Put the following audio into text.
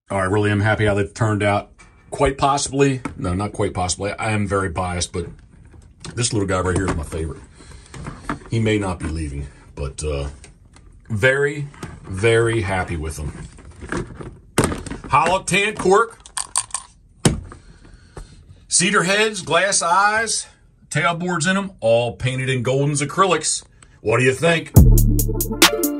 I really am happy how they've turned out. Quite possibly, no, not quite possibly. I am very biased, but this little guy right here is my favorite. He may not be leaving, but very, very happy with him. Hollow tan cork. Cedar heads, glass eyes, tail boards in them, all painted in Golden's acrylics. What do you think?